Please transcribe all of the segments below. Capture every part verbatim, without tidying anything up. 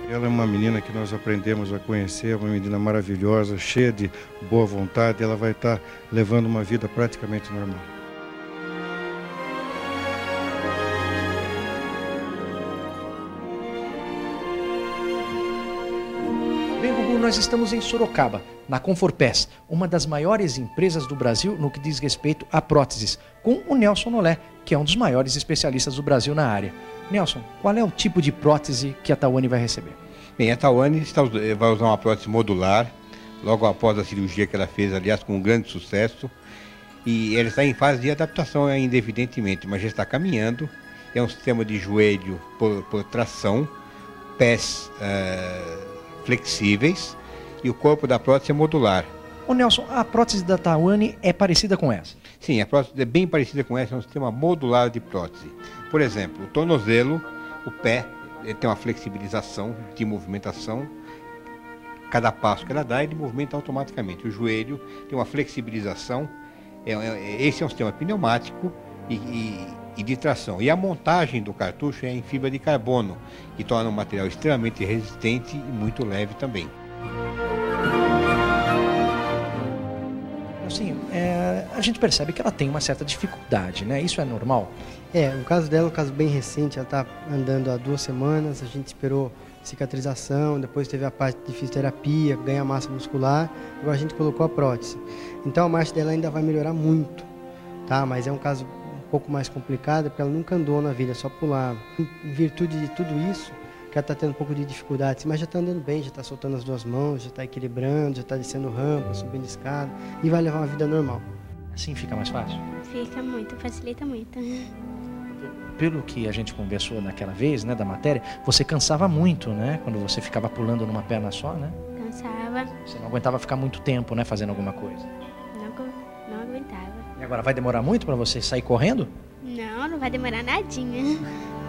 Ela é uma menina que nós aprendemos a conhecer, uma menina maravilhosa, cheia de boa vontade. Ela vai estar levando uma vida praticamente normal. Bem, Gugu, nós estamos em Sorocaba, na Conforpés, uma das maiores empresas do Brasil no que diz respeito a próteses, com o Nelson Nolé, que é um dos maiores especialistas do Brasil na área. Nelson, qual é o tipo de prótese que a Tawane vai receber? Bem, a Tawane vai usar uma prótese modular, logo após a cirurgia que ela fez, aliás, com um grande sucesso. E ela está em fase de adaptação ainda, evidentemente, mas já está caminhando. É um sistema de joelho por, por tração, pés uh, flexíveis, e o corpo da prótese é modular. Ô Nelson, a prótese da Tawane é parecida com essa? Sim, a prótese é bem parecida com essa, é um sistema modular de prótese. Por exemplo, o tornozelo, o pé, ele tem uma flexibilização de movimentação. Cada passo que ela dá, ele movimenta automaticamente. O joelho tem uma flexibilização. É, é, esse é um sistema pneumático e, e, e de tração. E a montagem do cartucho é em fibra de carbono, que torna o material extremamente resistente e muito leve também. Assim, é, a gente percebe que ela tem uma certa dificuldade, né? Isso é normal? É, o caso dela é um caso bem recente, ela está andando há duas semanas, a gente esperou cicatrização, depois teve a parte de fisioterapia, ganhar massa muscular, agora a gente colocou a prótese. Então a marcha dela ainda vai melhorar muito, tá? Mas é um caso um pouco mais complicado, porque ela nunca andou na vida, só pulava. Em virtude de tudo isso, que ela está tendo um pouco de dificuldade, mas já está andando bem, já está soltando as duas mãos, já está equilibrando, já está descendo rampa, subindo escada e vai levar uma vida normal. Assim fica mais fácil? Fica muito, facilita muito. Pelo que a gente conversou naquela vez, né, da matéria, você cansava muito, né, quando você ficava pulando numa perna só, né? Cansava. Você não aguentava ficar muito tempo, né, fazendo alguma coisa? Não, não aguentava. E agora vai demorar muito para você sair correndo? Não, não vai demorar nadinha.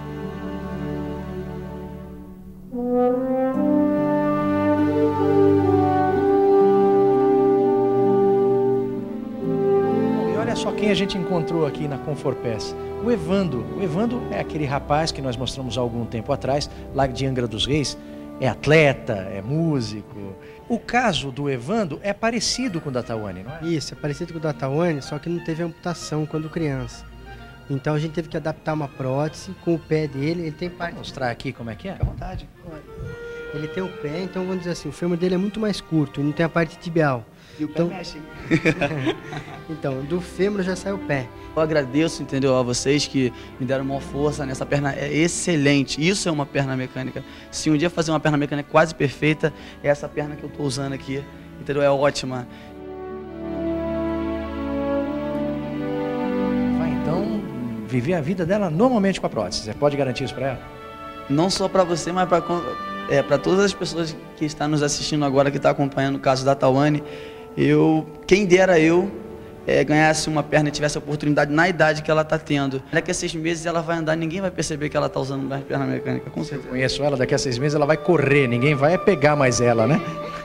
Olha só quem a gente encontrou aqui na Conforpés. O Evando. O Evando é aquele rapaz que nós mostramos há algum tempo atrás, lá de Angra dos Reis. É atleta, é músico. O caso do Evando é parecido com o da Tawane, não é? Isso, é parecido com o da Tawane, só que não teve amputação quando criança. Então a gente teve que adaptar uma prótese com o pé dele. Ele tem parte... Vou mostrar aqui como é que é? Fica à vontade. Ele tem o pé, então vamos dizer assim, o fêmur dele é muito mais curto, não tem a parte tibial. E o pé então, mexe. Então, do fêmur já sai o pé. Eu agradeço, entendeu, a vocês que me deram uma força nessa perna, é excelente. Isso é uma perna mecânica. Se um dia fazer uma perna mecânica quase perfeita, é essa perna que eu estou usando aqui, entendeu? É ótima. Vai então viver a vida dela normalmente com a prótese. Você pode garantir isso para ela? Não só para você, mas para é, para todas as pessoas que estão nos assistindo agora, que estão acompanhando o caso da Tawane. Eu, quem dera eu é, ganhasse uma perna e tivesse a oportunidade na idade que ela está tendo. Daqui a seis meses ela vai andar, ninguém vai perceber que ela está usando mais perna mecânica, com certeza. Conheço ela, daqui a seis meses ela vai correr, ninguém vai pegar mais ela, né?